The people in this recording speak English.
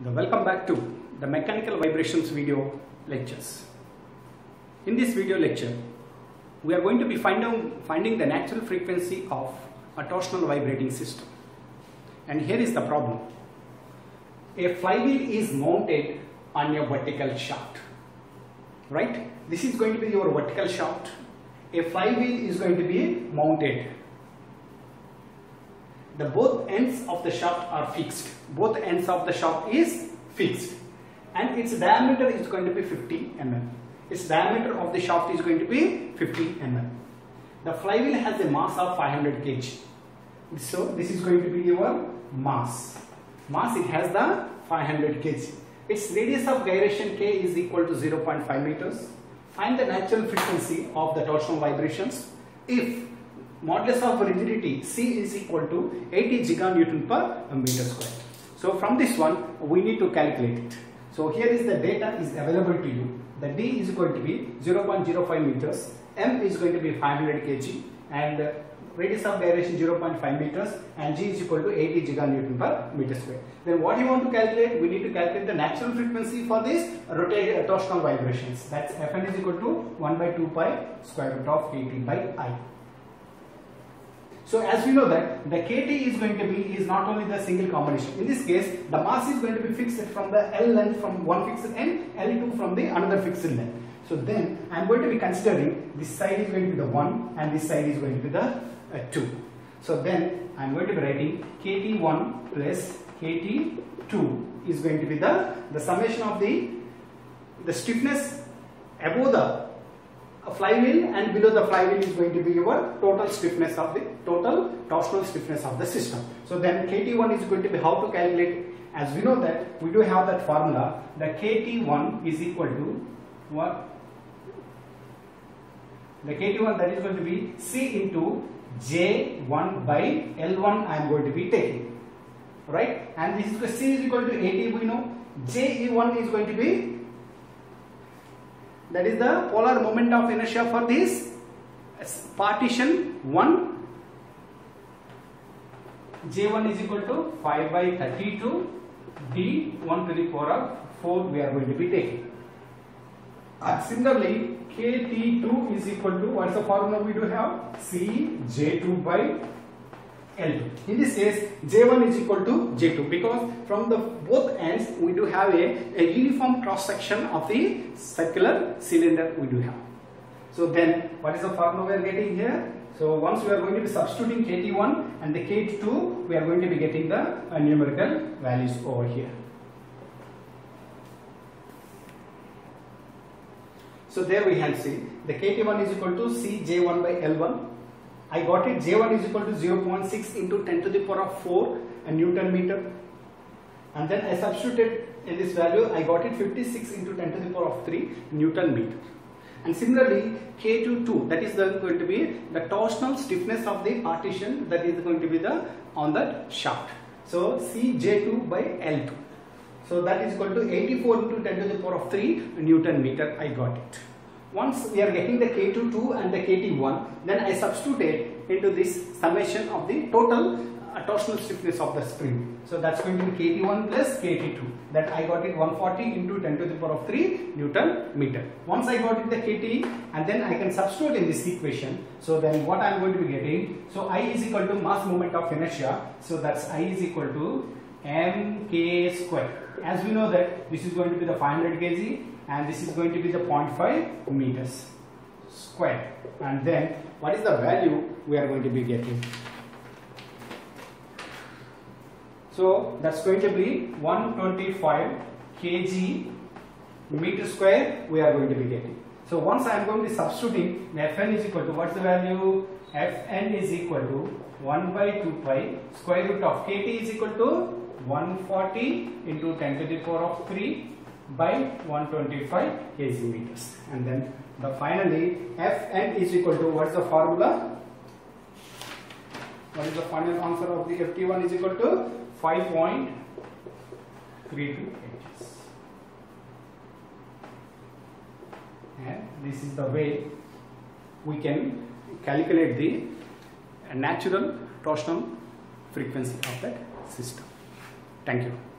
Welcome back to the mechanical vibrations video lectures. In this video lecture, we are going to be finding the natural frequency of a torsional vibrating system. And here is the problem. A flywheel is mounted on a vertical shaft, right? This is going to be your vertical shaft. A flywheel is going to be mounted. The both ends of the shaft are fixed. Both ends of the shaft is fixed, and its diameter is going to be 50 mm. Its diameter of the shaft is going to be 50 mm. The flywheel has a mass of 500 kg. So this is going to be your mass. It has the 500 kg. Its radius of gyration k is equal to 0.5 meters. Find the natural frequency of the torsional vibrations if modulus of rigidity C is equal to 80 giganewton per meter square. So from this one we need to calculate it. So here is the data is available to you. The D is going to be 0.05 meters, M is going to be 500 kg, and radius of gyration 0.5 meters, and G is equal to 80 giganewton per meter square. Then what you want to calculate? We need to calculate the natural frequency for this rotating torsional vibrations. That's Fn is equal to 1 by 2 pi square root of Kt by I. So as we know that the Kt is going to be not only the single combination. In this case, the mass is going to be fixed from the L length from one fixed end, L2 from the another fixed length. So then I am going to be considering this side is going to be the 1 and this side is going to be the 2. So then I am going to be writing Kt1 plus Kt2 is going to be the summation of the stiffness above the flywheel, and below the flywheel is going to be your total stiffness of the total torsional stiffness of the system. So then Kt1 is going to be how to calculate. As we know that we do have that formula, the Kt1 is equal to what? The Kt1 that is going to be C into J1 by L1 I am going to be taking, right? And this is the C is equal to 80 we know. Je1 is going to be, that is the polar moment of inertia for this partition 1. J1 is equal to 5 by 32 D1 to the power of 4 we are going to be taking. And similarly, Kt2 is equal to, what is the formula we do have? C J2 by L2. In this case, J1 is equal to J2 because from the both ends we do have a uniform cross section of the circular cylinder we do have. So then what is the formula we are getting here? So once we are going to be substituting Kt1 and the Kt2, we are going to be getting the numerical values over here. So there we can see the Kt1 is equal to Cj1 by L1. I got it, J1 is equal to 0.6 into 10 to the power of 4 Newton meter, and then I substituted in this value, I got it 56 into 10 to the power of 3 Newton meter. And similarly K22, that is going to be the torsional stiffness of the partition that is going to be on that shaft. So Cj2 by L2. So that is equal to 84 into 10 to the power of 3 Newton meter. I got it. Once we are getting the Kt2 and the Kt1, then I substitute into this summation of the total torsional stiffness of the spring. So that's going to be Kt1 plus Kt2. That I got it 140 into 10 to the power of 3 Newton meter. Once I got it the Kt, and then I can substitute in this equation. So then what I am going to be getting? So I is equal to mass moment of inertia. So that's I is equal to mk square. As we know that this is going to be the 500 kg and this is going to be the 0.5 meters square. And then what is the value we are going to be getting? So that's going to be 125 kg meter square we are going to be getting. So once I am going to be substituting, the Fn is equal to, what's the value? Fn is equal to 1 by 2 pi square root of Kt is equal to 140 into 10 to the power of 3 by 125 kg meters. And then finally Fn is equal to, what's the formula? What is the final answer of the Ft1 is equal to 5.32 kgs. And this is the way we can calculate the natural torsional frequency of that system. Thank you.